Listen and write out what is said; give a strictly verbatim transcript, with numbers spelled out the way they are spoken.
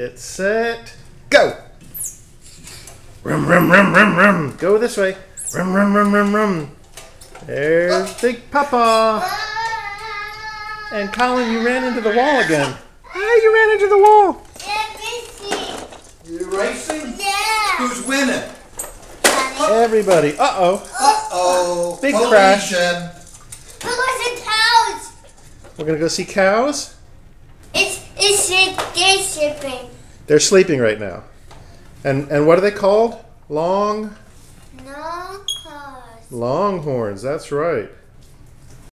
Get set, go! Rum, rum, rum, rum, rum. Go this way. Rum, rum, rum, rum, rum. There's Big Papa. And Colin, you ran into the wall again. Ah, you ran into the wall. You racing? Yeah. Who's winning? Everybody. Uh-oh. Uh-oh. Big Collision. crash. Look at the cows. We're going to go see cows? It's, it's, they're shipping. They're sleeping right now. And and what are they called? Long? No cars. Longhorns, that's right.